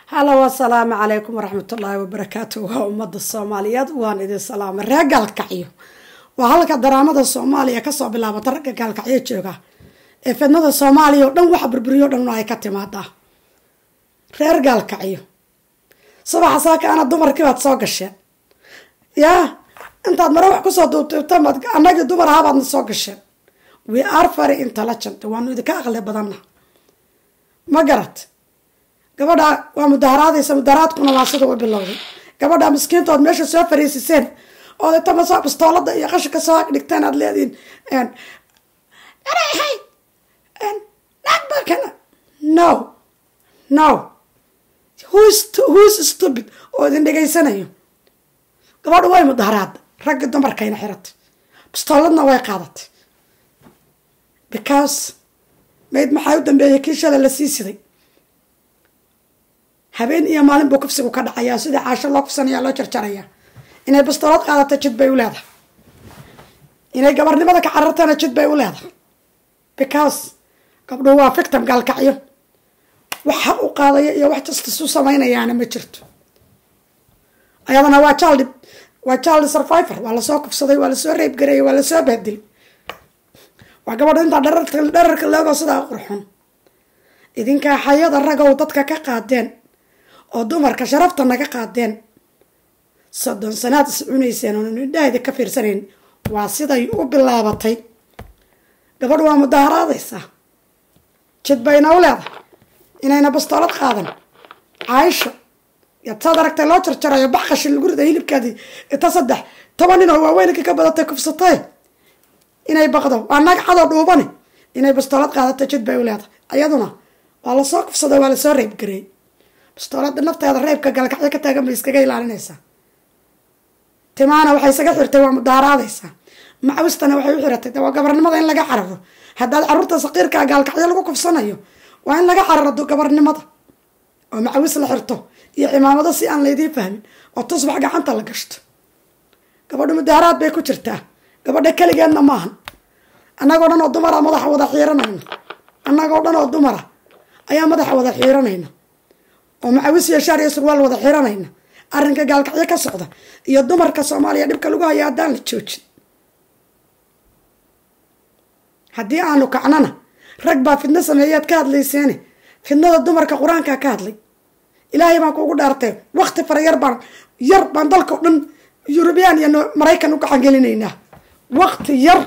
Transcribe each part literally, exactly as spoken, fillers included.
هلا والسلام عليكم ورحمة الله وبركاته وأمة الصوماليات وان إذا سلام رجال كعيو وهلك درامة الصومالية كسب بالله بترك رجال كعيو جوجا فدنا الصومالية ودن واحد بربريو دن ناي كتمادا رجال كعيو صباح ساك أنا دمر كذا تسوق الشيء يا أنت مروح كسر تمت أنا جد دمر هذا نسوق الشيء we are very intelligent وانو إذا كأغلب بدنا ما قرأت gabadha waa mudaharaadaysa mudaharaadkuna waa sida u bilowday gabadha miskiinta oo meesha soo fariisiseen oo inta ma soo bistoolada iyo qashka soo dhigtaan aad leediin een aray hay een nagba kana no no who is who is stupid oo idin dhageysanayo gabadha way mudaharaad rag dumarkayna xirat bistooladna way qaadatay because mayd maxay u dambeeyay kii shalay la sii siday habeen iyo maalin buu kufsigu ka dhacayaa sida caasho loo kufsanaya loo jarjaraya inay bastoolad qaadato jid bay u leedahay inay gabarnimada ka carartana jid bay u leedahay because gabdhuhu waa victim gaalkacyo waxa u qaadaya iyo wax justice u samaynayaana ma jirto ayadana waa child waa child survivor waa lasoo kufsaday waa lasoo reeb gareeyay waa lasoo bahdilay waa gabadha intaa dhararka dhararka loogo sidaa qurxun idinkaa xayada ragow dadka ka qaadeen oo dumarka sharafta naga qaadeen soddon sanaad is cunayseen oo indhahayda ka fiirsanayn waa siday u bilaabatay gabadh waa mudaharaadaysa jid bayna u leedahay inayna bastoolad qaadan caaisho yaad saad aragtay loo jarjarayo baxqashi lagu riday hilibkaadii inta saddex toban nin oo waaweynka ka badatay kufsatay inay baqdo waa nag cadoo dhuubani inay bastoolad qaadato jid bay u leedahay ayaduna waa lasoo kufsaday waa lasoo reeb gareey bastoolada nafteeda reebka galkacyo ka taagan bay iskaga ilaalinaysaa timaana waxay isaga xirtay waa mudaharaadaysaa macawistana waxay u xiratay waa gabarnimada in laga cararo haddaad caruurta saqiirkaa gaalkacyo lagu kufsanayo waa in laga cararo gabarnimada oo macawis la xirto iyo cimaamado si aan laydiin fahmin oo tusbax gacanta la gashto gabadha mudaharaad bay ku jirtaa gabadha keligeedna maahan annagoo dhan oo dumara madaxa wada xiiranayna annagoo dhan oo dumara ayaa madaxa wada xiiranayna oo macawis iyo shaar iyo surwaal wada xiiranayna arrinka gaalkacyo ka socda iyo dumarka soomaaliya dhibka lagu haya haddaan la joojin haddii aanu kacnana rag baa fidno sameeyaad ka hadlayseene fidnada dumarka qur-aankaa ka hadlay ilaahay baan kuugu dhaartay wakti fara yar baan yar baan dalka o dhan yurubiyaan iyo maraykan u gacan gelinaynaa wakti yar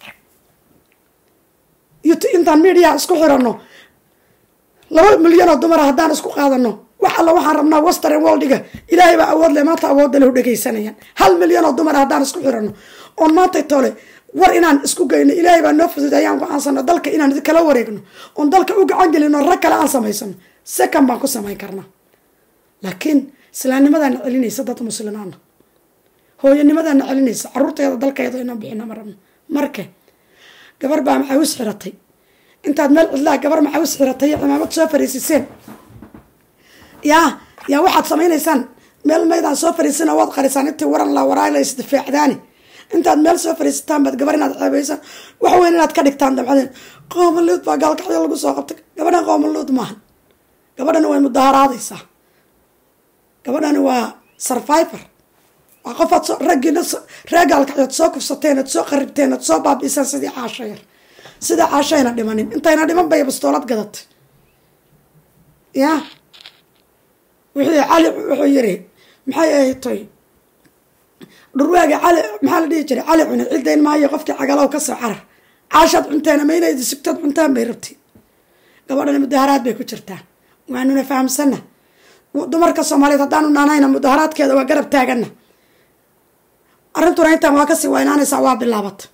iyo intaan mediaha isku xirano laba milyan oo dumara haddaan isku qaadano wax alla waxaan rabnaa western worldiga ilaahay baa awood leh maanta awoodda lahu dhegaysanayaan hal milyan oo dumara haddaan isku xirano oon maanta toole war inaan isku geyno ilaahay baa noo fududay ayaan go-aansano dalka inaan kala wareegno oon dalka u gacan gelino rag kale aan samaysano second baan ku samayn karnaa laakiin islaamnimadana celinaysa dad muslimiina hooyanimadana celinaysa caruurteeda dalkeeda inaan bixino ma rabno marka gabar baa maxawis xiratay intaad meel cidlaa gabar maxawis xiratay cimaamad soo fariisiseen yaa yaa waxaad samaynaysaan meel maydaan soo fariisina waad qarisaan intii waran la waraay la isdifaacdaani intaad meel soo fariisitaan baad gabar inaad ceebaysaan wax weyn inaad ka dhigtaan dabcadeen qoomaluud baa gaalkacyo lagu soo qabtay gabadhan qoomaluud maahan gabadhani way mudaharaadaysaa gabadhani waa survivor waa qofaad raggiina ree gaalkacyood soo kufsateen ad soo qaribteen ad soo baabiisaan sidii caasho yar sida caashayna dhimanin intayna dhiman bay bastoolad gadatay ya wixii cali wuxuu yiri maxay ahayd toy dhurwaaga cali maxaa la dhihi jiray cali cune cidayn maayo qofkii cagalow ka soo carar caashaad cunteena maynaydi sigtad cuntaan bay rabtay gabadhana mudaharaad bay ku jirtaa waanuna fahamsana dumarka soomaaliyeed haddaanu naanayna mudaharaadkeeda waa garab taagana arrintuna intaan waa kasii waynaanaysaa waa bilaabata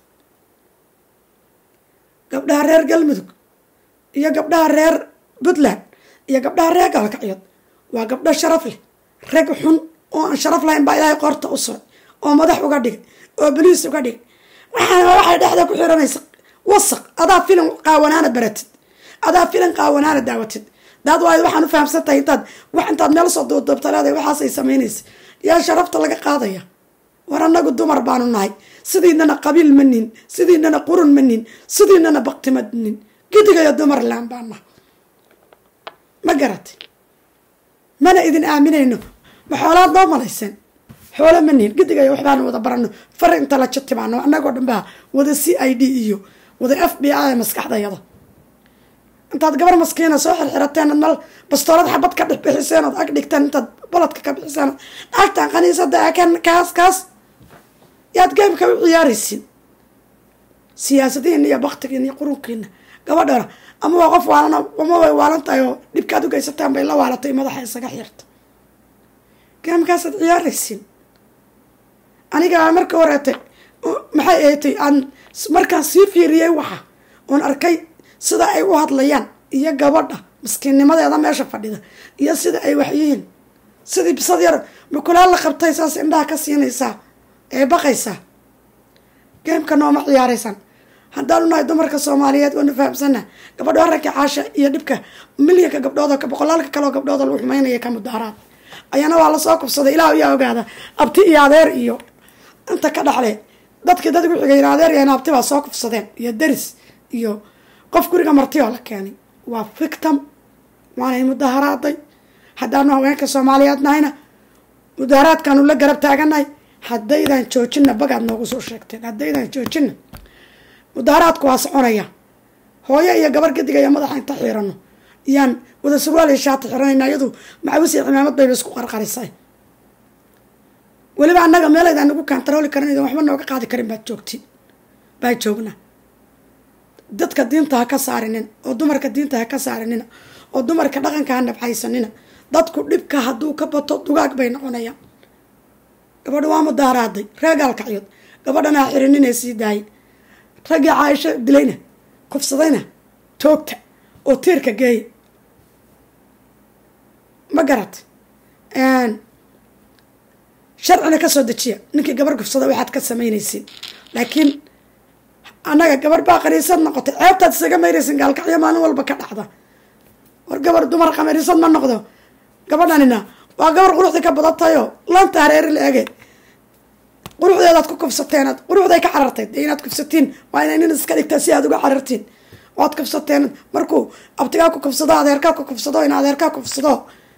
gabdhaha reer galmudug iyo gabdhaha reer puntland iyo gabdhaha reer gaalkacyood waa gabdho sharaf leh rag xun oo aan sharaf lahayn baa ilaahay qoorta u suray oo madax uga dhigay oo boliis uga dhigay waxaana waxay dhexda ku xiranaysa wasaq adaa filim qaawanaana baratid adaa filim qaawanaana daawatid daad waayo waxaan u fahamsantahay intaad wax intaad meel soo duubduubtaleeday waxaasay samaynaysa yaa sharafta laga qaadaya war annagu dumar baanu nahay sidiinana qabiil ma nin sidiinana qurun ma nin sidiinana bakti ma nin gidigayo dumar laan baan nahay ma garatay mana idin aaminayno ma xoolaad noo malaysen xoolo ma nihin gidigaya waxbaanu wada barano far inta la jatibaano annagoo dhan baa wada c i d iyo wada f b i maskaxdayada intaad gabar maskiina soo xirxirateen mal bastoolad xabad ka dhexbixiseen ood ag dhigteen intaad baladka ka bixiseen naagtan kaniisada kan kaas kaas yaad geemka u ciyaaraysiin siyaasadiina iyo baktigiina iyo qurunkiina gabadhana ama waa qof waalana ama way waalan tahay oo dhibkaad u geysataan bay la waalatay madaxa isaga xirta geemkaasaad ciyaaraysiin aniga marka horeetay maxay ahaatay aan markaan sii fiiriyey waxa oon arkay sida ay u hadlayaan iyo gabadha miskiinnimadeeda meesha fadhida iyo sida ay wax yihiin sidii bisad yar makulaal la qabtay saas indhaha ka siinaysaa ee baqaysaa geemka nooma ciyaaraysan haddaanu nahay dumarka soomaaliyeed waanu fahamsanna gabadho ragga caasha iyo dhibka milyanka gabdhooda ka boqolaalka kaleo gabdhooda lagu xumaynaya ka mudaaraad ayana waa lasoo kubsaday ilaah iyaa ogaada abti iyo adeer iyo inta ka dhaxle dadkii dad igu xigay adeer iyo abti baa soo kubsadeen iyo deris iyo qof guriga marti oo la keenay waa victim waanay mudaharaaday haddaanu haweenka soomaaliyeed nahayna mudaaraadkaanu la garab taaganahay haddaydan joojina bagaad noogu soo sheegteen haddaydan joojina mudaaraadku waa soconaya hooyo iyo gabar gadigaya madaxa inta xiirano iyaan wada surwaal iyo shaati xiranayna iyadu macawis iyo cimaamad bayba isku qarqarisay weliba annaga meelaydaan nagu kantarooli karin idan waxba nooga qaadi karin baad joogtiin baa joogna dadka diinta ha ka saarinin oo dumarka diinta ha ka saarinina oo dumarka dhaqanka ha nabxaysanina dadku dhibka hadduu ka bato dugaag bay noqonayaan gabadha waa mudaaraaday reegaalkacyod gabadhana ha xirinina sii daayay raggii caaisho dilayna kufsadayna toogta oo tiirka geeya ma garat sharcina kasoo dejiya ninkii gabar kufsada waxaad ka samaynaysiin laakiin annaga gabar baa qaniisad noqotay ceebtaad isaga mayraysin gaalkacyo maalin walba ka dhacda war gabar dumar qamariisad ma noqdo gabadhanina waa gabar quruxdii ka badatayoo lanta hareeri la ege quruxdeedaad ku kufsateen quruxday ka carartay dee inaad kufsatiin waa inay nin iska dhigtaa si aad uga carartiin waad kufsateen markuu abtigaa ku kufsado adeerkaa ku kufsado in adeerkaa kufsado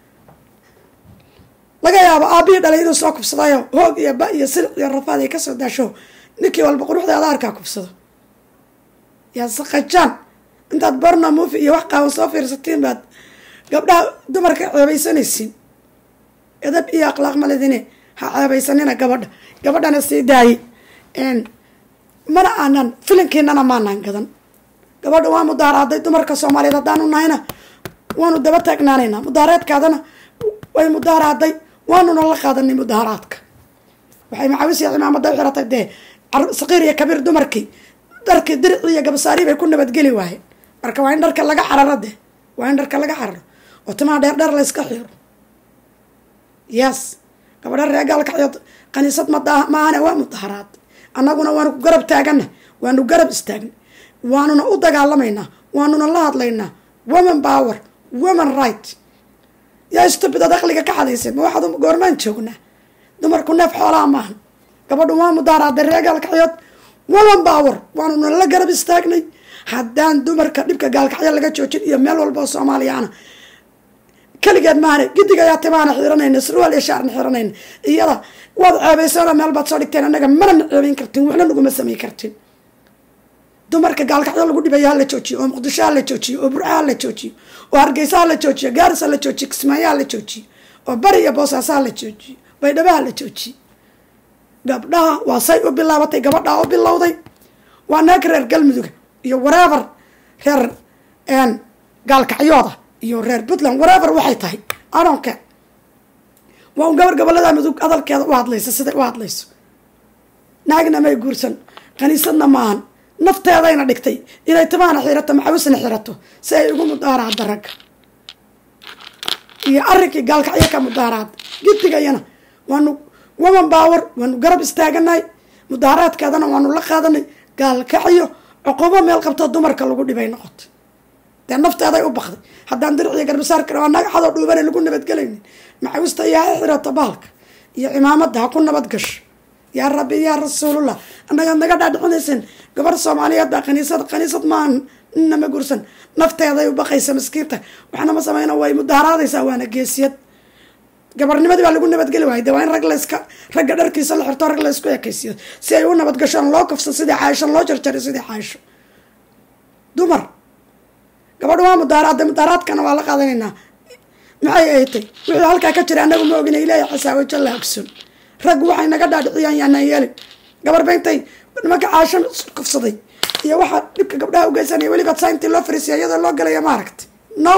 laga yaabo aabihii dhalay inuu soo kufsadayo hoog iyo ba iyo silic iyo rafaad ay kasoo daasho ninkii walba quruxdeeda arkaa kufsado yaa saqajaan intaad barna muufi iyo wax qaawan soo fiirsatiin baad gabdhaha dumarka ceebaysanaysiin edab iyo akhlaaq maledine ha ceebaysanina gabadha gabadhana sii daayay mana aanan filinkiinana maanaan gadan gabadha waa mudaaraaday dumarka soomaaliyeed haddaanu nahayna waanu daba taagnaanaynaa mudaareedkaadana way mudaaraaday waanuna la qaadanay mudaaraadka waxay macawis iyo cimaamada u xiratay dee saqiir iyo kabiir dumarkii dharkii dirci iyo gabasaari bay ku nabadgeli waayeen marka waa in dharka laga cararo de waa in dharka laga cararo oo timaha dheer dheer la yska xiiro yes gabadha reegaalkacyood kaniisad mada maahane waa mudaharaad annaguna waanu ku garab taagana waanu garab istaagna waanuna u dagaalamaynaa waanuna la hadlaynaa woman power woman right yaa istubida dakhliga ka xadaysan ma waxaad goormaan joognaa dumarku neef xoolaa maahan gabadhu waa mudaaraaday reegaalkacyood woman power waanuna la garab istaagnay haddaan dumarka dhibka gaalkacyo laga joojin iyo meel walba oo soomaaliyaana kaligeed maahane gidig ayaa timaana xiranayna surwaal iyo shaarna xiranayna iyada waad ceebaysana meel baad soo dhigteen annaga mana na ceebayn kartiin waxna naguma samay kartiin dumarka gaalkacyo lagu dhibaya ha la joojiyo oo muqdisho ha la joojiyo oo burca ha la joojiyo oo hargeysa ha la joojiyo gaaris ha la joojiyo kismaayo ha la joojiyo oo bari iyo boosaaso ha la joojiyo baydhabo ha la joojiyo gabdhaha waa say u bilaabatay gabadhaa u bilowday waa naag reer galmudug iyo wareever reer gaalkacyooda iyo reer puntland wareever waxay tahay aronke waa un gabar gobolada mudug hadalkeeda u hadlaysa siday u hadlayso naagna may guursan kaniisadna maahan nafteedayna dhigtay inay timaana xirato macawisna xirato si ay ugu mudaaraada ragga iyo arrinkii gaalkacyo ka mudaaraada gidigayana waanu woman power waanu garab istaaganay mudaaraadkeedana waanu la qaadanay gaalkacyo cuqubo meel qabto dumarka lagu dhibay noqotay dee nafteeday u bakday haddaan diriciyo garbasaarka waa nagaxadoo dhuubana lagu nabadgelaynin macawista iyo ha xirato baalka iyo cimaamada ha ku nabad gasho yaa rabbi yaa rasuulullah annaga naga dhaadhicinaysan gabar soomaaliyeed baa kaniisad kaniisad maahan nina ma gursan nafteeday u baqaysa miskiinta waxna ma sameyna way mudaaraadaysaa waana geesiyad gabarnimadii baa lagu nabadgeli waayay de waa in rag layska ragga dharkiisa la xirto rag la isku ekaysiyo si ay u nabad gashaan loo kafso sidii caaisho loo jarjaray sidii caaisho dumar gabadha waa mudaaraadda mudaaraadkana waa la qaadanaynaa maxay ay tay wixii halkaa ka jira annagu ma ogina ilaahay xasaawo jalla ogsoon raggu waxay naga dhaadhiciyaan yaanaan yeelin gabar bayntay nimanka caasho kufsaday iyo waxaa dhibka gabdhaha ugeysanaya weliba saintii loo fariisiya iyadoo loo galaya ma aragta no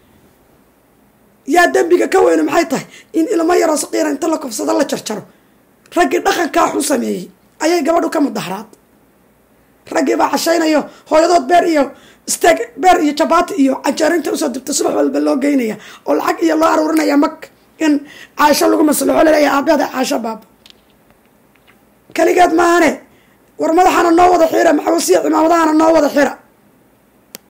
yaa dembiga ka weyno maxay tahay in ilmo yaroo saqiira inta la kufsado la jarjaro raggii dhaqankaa xun sameeyey ayay gabadhu ka mudaharaad raggii baa cashaynayo hooyadood beer iyo steeg beer iyo jabaati iyo canjaarinta usoo dibta subax walba loo geynaya oo lacag iyo loo aruurinaya mag in caasho lagu maslaxo laleeya aabeeda caasho baaba kaligeed maahane war madaxana noo wada xira maxawasiya cimaamadahana noo wada xira